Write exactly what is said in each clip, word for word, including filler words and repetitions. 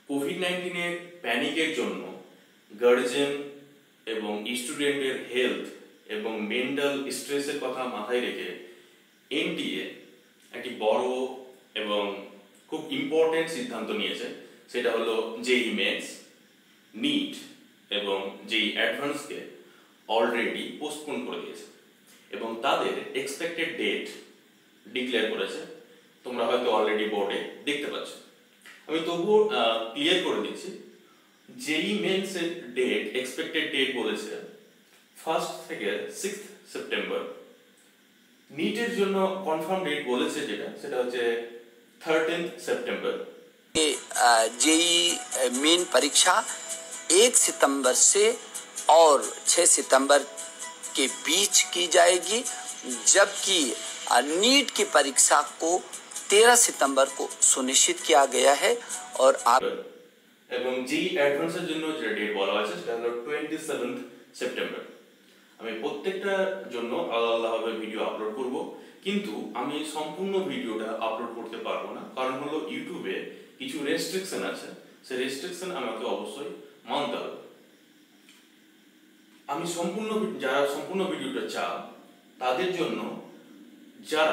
Covid নাইন্টিনের প্যানিকের জন্য guardian এবং স্টুডেন্টের হেলথ এবং মেন্টাল স্ট্রেসের কথা মাথায় রেখে এনটিএ একটি বড় এবং খুব ইম্পর্টেন্ট সিদ্ধান্ত নিয়েছে। সেটা হলো জেই মেন্স, নিট এবং জেই অ্যাডভান্সকে অলরেডি পোস্টপোন করে দিয়েছে এবং তাদের এক্সপেক্টেড ডেট ডিক্লেয়ার করেছে। তোমরা হয়তো অলরেডি বোর্ডে দেখতে পাচ্ছ। আমি তবুও ক্লিয়ার করে দিচ্ছি, জেই মেন্সের ডেট এক্সপেক্টেড ডেট বলেছে ফার্স্ট থেকে সিক্সথ সেপ্টেম্বর। নিটের জন্য কনফার্ম ডেট বলেছে যেটা সেটা হচ্ছে থার্টিন্থ সেপ্টেম্বর। जेई मेन परीक्षा एक सितंबर से और छह सितंबर के बीच की जाएगी, जबकि नीट की परीक्षा को तेरह सितंबर को सुनिश्चित किया गया है। और आप এবং জি অ্যাডভান্সের জন্য যে ডেট বলা হয়েছে সেটা হলো টোয়েন্টি সেভেন্থ সেপ্টেম্বর। আমি প্রত্যেকটার জন্য আলাদা আলাদাভাবে ভিডিও আপলোড করব, কিন্তু আমি সম্পূর্ণ ভিডিওটা আপলোড করতে পারবো না, কারণ হলো ইউটিউবে কিছু রেস্ট্রিকশন আছে। সেই রেস্ট্রিকশন আমাকে অবশ্যই মানতে হবে। আমি সম্পূর্ণ যারা সম্পূর্ণ ভিডিওটা চাও তাদের জন্য যারা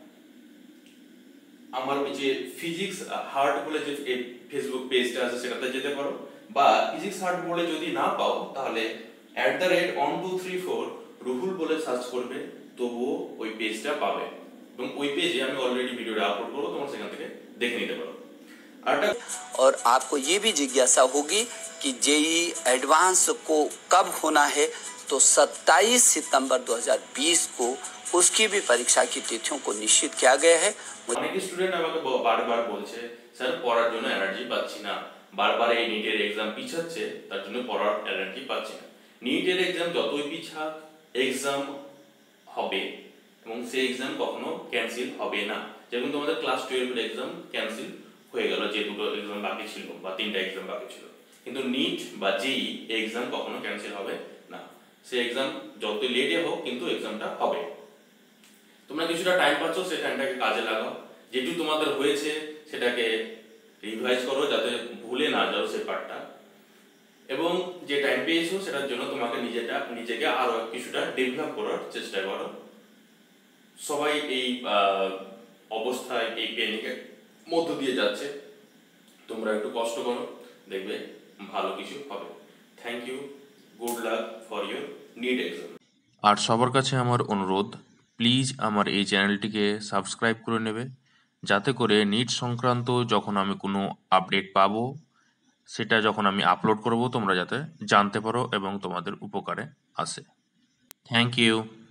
আমার যে ফিজিক্স হার্ট বলে যে ফেসবুক পেজটা আছে সেটাতে যেতে পারো, বা ফিজিক্স হার্ট বলে যদি না পাও তাহলে at the rate one two three four Ruhul বলে সার্চ করবে, তবুও ওই পেজটা পাবে এবং ওই পেজে আমি অলরেডি ভিডিওটা আপলোড করবো, তোমরা সেখান থেকে দেখে নিতে পারো। और आपको ये भी जिज्ञासा होगी कि जेई एडवांस को कब होना है, तो सत्ताईस सितंबर दो हज़ार बीस को उसकी भी परीक्षा की तिथियों को निश्चित किया गया है। অনেক স্টুডেন্ট আমাকে বারবার বলছে, স্যার পড়ার জন্য এনার্জি পাচ্ছি না, বারবার এই নিটের এক্সাম পিছাচ্ছে, তার জন্য পড়ার এনার্জি পাচ্ছি না। নিটের এক্সাম যতই পিছাক এক্সাম হবে এবং সেই এক্সাম কখনো ক্যান্সেল হবে না। যেমন তোমাদের ক্লাস টুয়েলভের এক্সাম ক্যান্সেল হয়ে গেল, যে দুটো এক্সাম বাকি ছিল বা তিনটা এক্সাম বাকি ছিল, কিন্তু নিট বা জেই এক্সাম কখনো ক্যান্সেল হবে না। সেই এক্সাম যত লেটে হোক কিন্তু এক্সামটা হবে। তোমরা কিছুটা টাইম পাচ্ছ, সেই টাইমটাকে কাজে লাগাও। যেটুকু তোমাদের হয়েছে সেটাকে রিভাইজ করো যাতে ভুলে না যাও সেই পার্টটা, এবং যে টাইম পেয়েছো সেটার জন্য তোমাকে নিজেটা নিজেকে আরো কিছুটা ডেভেলপ করার চেষ্টা করো। সবাই এই অবস্থায় এই প্যানিকের মধ্য দিয়ে যাচ্ছে, তোমরা একটু কষ্ট করো, দেখবে ভালো কিছু হবে। Thank you, good luck for your NEET exam. আর সবার কাছে আমার অনুরোধ, প্লিজ আমার এই চ্যানেলটিকে সাবস্ক্রাইব করে নেবে, যাতে করে নিট সংক্রান্ত যখন আমি কোনো আপডেট পাবো সেটা যখন আমি আপলোড করব তোমরা যাতে জানতে পারো এবং তোমাদের উপকারে আসে। Thank you.